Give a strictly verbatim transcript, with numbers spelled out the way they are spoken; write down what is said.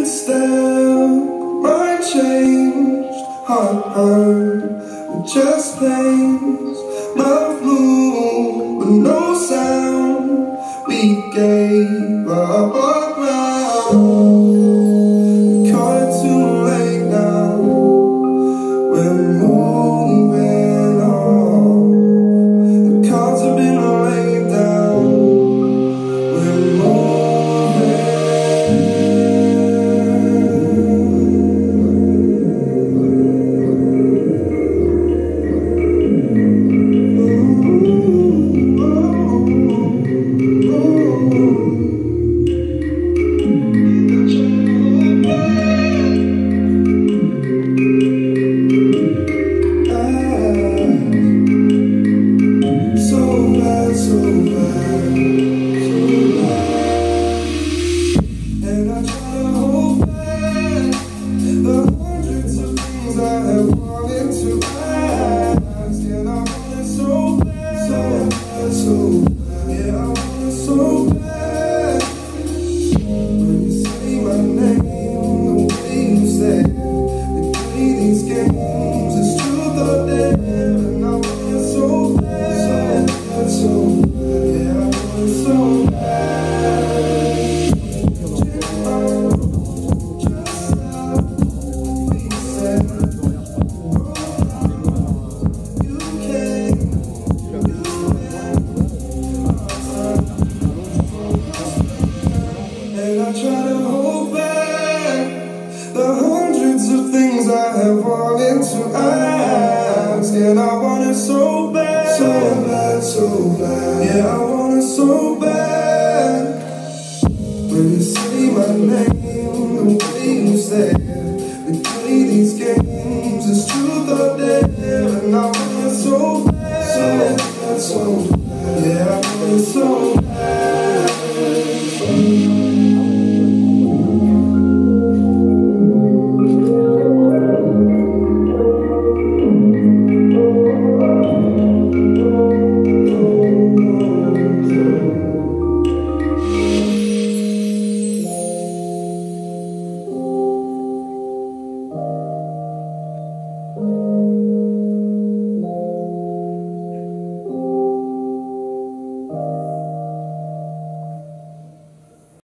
style, mind changed, heart hurt, just plays, mouth moved with no sound. We gave up our ground, caught it too late now. We're moving on, the cards have been laid down. We're moving. I have wanted to ask, and I want it so bad, so bad, so bad. Yeah, I want it so bad. When you say my name, the way you say it, we play these games, it's truth or dare, and I want